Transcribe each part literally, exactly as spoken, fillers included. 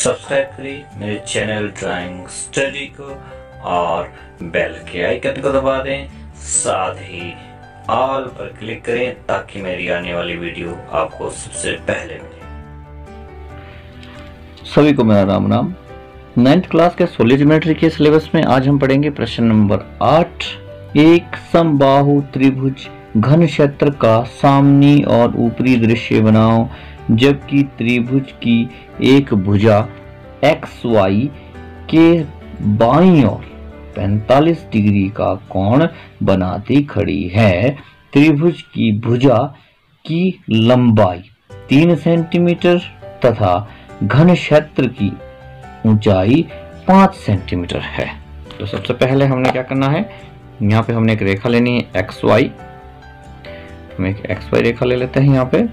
Subscribe करें मेरे channel drawing study को और बेल के आइकन को दबा दें, साथ ही ऑल पर क्लिक करें ताकि मेरी आने वाली वीडियो आपको सबसे पहले मिले। सभी को मेरा राम राम। नाइन्थ क्लास के सॉलिड ज्योमेट्री के सिलेबस में आज हम पढ़ेंगे प्रश्न नंबर आठ। एक समबाहु त्रिभुज घन क्षेत्र का सामनी और ऊपरी दृश्य बनाओ जबकि त्रिभुज की एक भुजा एक्स वाई के बाईं ओर पैंतालीस डिग्री का कोण बनाती खड़ी है। त्रिभुज की भुजा की लंबाई तीन सेंटीमीटर तथा घन क्षेत्र की ऊंचाई पाँच सेंटीमीटर है। तो सबसे पहले हमने क्या करना है, यहाँ पे हमने एक रेखा लेनी है एक्स वाई। हम एक एक्स वाई रेखा ले लेते हैं यहाँ पे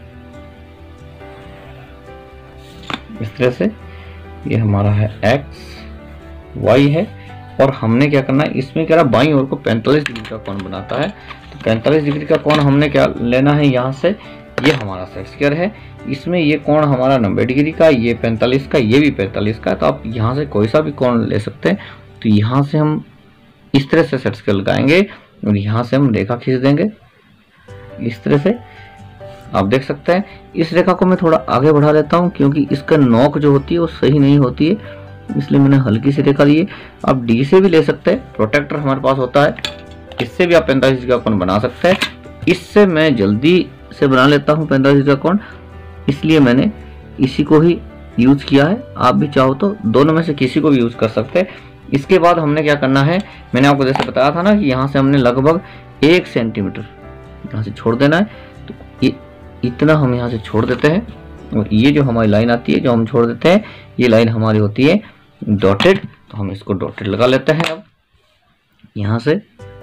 इस तरह से। ये हमारा है एक्स वाई है और हमने क्या करना है, इसमें क्या बाईं ओर को पैंतालीस डिग्री का कोण बनाता है। तो पैंतालीस डिग्री का कोण हमने क्या लेना है, यहाँ से ये हमारा सेट स्क्वायर है, इसमें ये कोण हमारा नब्बे डिग्री का, ये पैंतालीस का, ये भी पैंतालीस का। तो आप यहाँ से कोई सा भी कोण ले सकते हैं। तो यहाँ से हम इस तरह से सेट स्क्वायर लगाएंगे और यहाँ से हम रेखा खींच देंगे इस तरह से। आप देख सकते हैं इस रेखा को मैं थोड़ा आगे बढ़ा लेता हूँ क्योंकि इसका नोक जो होती है वो सही नहीं होती है, इसलिए मैंने हल्की सी रेखा ली है। आप डी से भी ले सकते हैं, प्रोटेक्टर हमारे पास होता है, इससे भी आप पैंतालीस डिग्री का कोण बना सकते हैं। इससे मैं जल्दी से बना लेता हूँ पैंतालीस डिग्री का कोण, इसलिए मैंने इसी को ही यूज किया है। आप भी चाहो तो दोनों में से किसी को भी यूज कर सकते हैं। इसके बाद हमने क्या करना है, मैंने आपको जैसे बताया था ना कि यहाँ से हमने लगभग एक सेंटीमीटर यहाँ से छोड़ देना है। तो ये इतना हम यहाँ से छोड़ देते हैं और ये जो हमारी लाइन आती है जो हम छोड़ देते हैं, ये लाइन हमारी होती है डॉटेड। तो हम इसको डॉटेड लगा लेते हैं। अब यहाँ से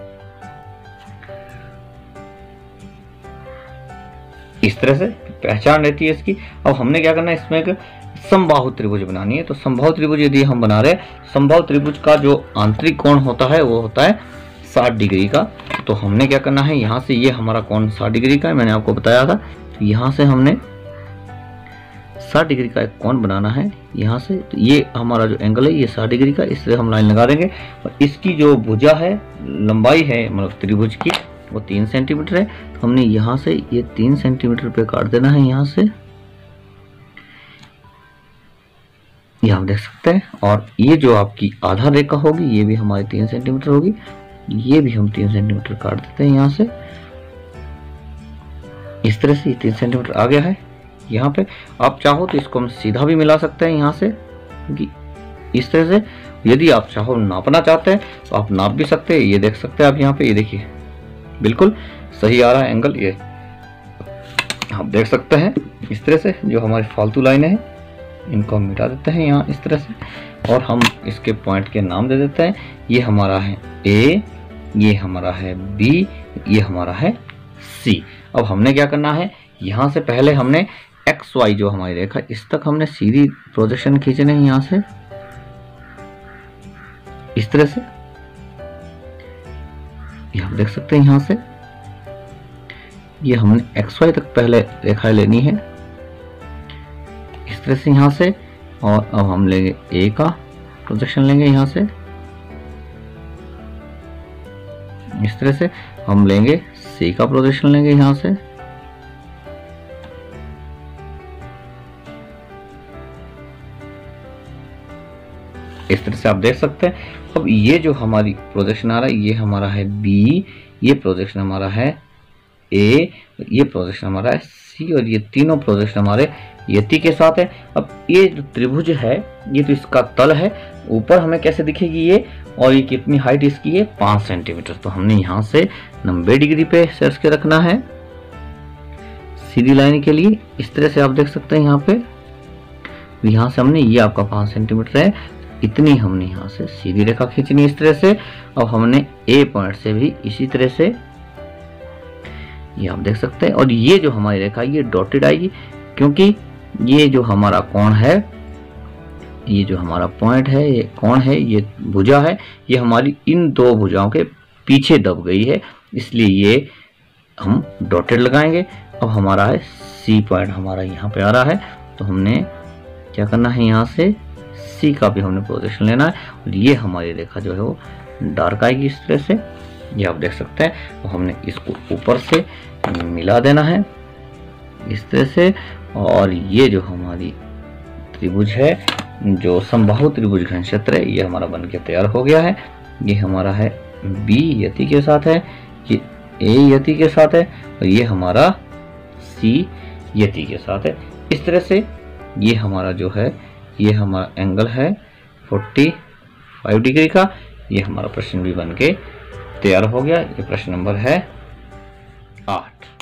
इस तरह से पहचान रहती है इसकी। अब हमने क्या करना है, इसमें एक समबाहु त्रिभुज बनानी है। तो समबाहु त्रिभुज यदि हम बना रहे हैं, समबाहु त्रिभुज का जो आंतरिक कोण होता है वो होता है साठ डिग्री का। तो हमने क्या करना है, यहाँ से ये हमारा कोण साठ डिग्री का है, मैंने आपको बताया था। तो यहाँ से हमने साठ डिग्री का एक कोण बनाना है यहाँ से। तो ये हमारा जो एंगल है ये साठ डिग्री का, इससे हम लाइन लगा देंगे। और इसकी जो भुजा है, लंबाई है मतलब त्रिभुज की, वो तीन सेंटीमीटर है। तो हमने यहाँ से ये तीन सेंटीमीटर पे काट देना है यहाँ से, ये आप देख सकते हैं। और ये जो आपकी आधा रेखा होगी ये भी हमारी तीन सेंटीमीटर होगी, ये भी हम तीन सेंटीमीटर काट देते हैं यहाँ से इस तरह से। ये तीन सेंटीमीटर आ गया है यहाँ पे। आप चाहो तो इसको हम सीधा भी मिला सकते हैं यहाँ से, क्योंकि इस तरह से यदि आप चाहो नापना चाहते हैं तो आप नाप भी सकते हैं। ये देख सकते हैं आप यहाँ पे, ये देखिए बिल्कुल सही आ रहा है एंगल, ये आप देख सकते हैं इस तरह से। जो हमारी फालतू लाइनें हैं इनको हम मिटा देते हैं यहाँ इस तरह से और हम इसके पॉइंट के नाम दे देते हैं। ये हमारा है ए, ये हमारा है बी, ये हमारा है सी। अब हमने क्या करना है, यहाँ से पहले हमने एक्स वाई जो हमारी रेखा, इस तक हमने सीधी प्रोजेक्शन खींचने हैं यहाँ से इस तरह से। ये आप देख सकते हैं यहाँ से ये हमने एक्स वाई तक पहले रेखा लेनी है इस तरह से यहाँ से। और अब हम लेंगे ए का प्रोजेक्शन लेंगे यहाँ से इस तरह से। हम लेंगे सी का प्रोजेक्शन लेंगे यहाँ से इस तरह से, आप देख सकते हैं। अब ये जो हमारी प्रोजेक्शन आ रहा है ये हमारा है बी, ये प्रोजेक्शन हमारा है ए, ये प्रोजेक्शन हमारा है सी और ये तीनों प्रोजेक्शन हमारे यति के साथ है। अब ये जो त्रिभुज है ये तो इसका तल है, ऊपर हमें कैसे दिखेगी ये, और ये कितनी हाइट इसकी है पाँच सेंटीमीटर। तो हमने यहाँ से नब्बे डिग्री पे सेट के रखना है सीधी लाइन के लिए इस तरह से। आप देख सकते हैं यहाँ पे, यहाँ से हमने ये आपका पाँच सेंटीमीटर है, इतनी हमने यहाँ से सीधी रेखा खींचनी इस तरह से। अब हमने ए पॉइंट से भी इसी तरह से, ये आप देख सकते हैं। और ये जो हमारी रेखा ये डॉटेड आएगी क्योंकि ये जो हमारा कोण है, ये जो हमारा पॉइंट है, ये कोण है, ये भुजा है, ये हमारी इन दो भुजाओं के पीछे दब गई है, इसलिए ये हम डॉटेड लगाएंगे। अब हमारा है सी पॉइंट हमारा यहाँ पे आ रहा है। तो हमने क्या करना है, यहाँ से सी का भी हमने प्रोजेक्शन लेना है और ये हमारी रेखा जो है वो डार्क आएगी इस तरह से, ये आप देख सकते हैं। तो हमने इसको ऊपर से मिला देना है इस तरह से, और ये जो हमारी त्रिभुज है, जो समबाहु त्रिभुज घन क्षेत्र है, ये हमारा बन के तैयार हो गया है। ये हमारा है बी यति के साथ है, ये ए यति के साथ है और ये हमारा सी यति के साथ है। इस तरह से ये हमारा जो है ये हमारा एंगल है पैंतालीस डिग्री का। ये हमारा प्रश्न भी बन के तैयार हो गया। ये प्रश्न नंबर है आठ।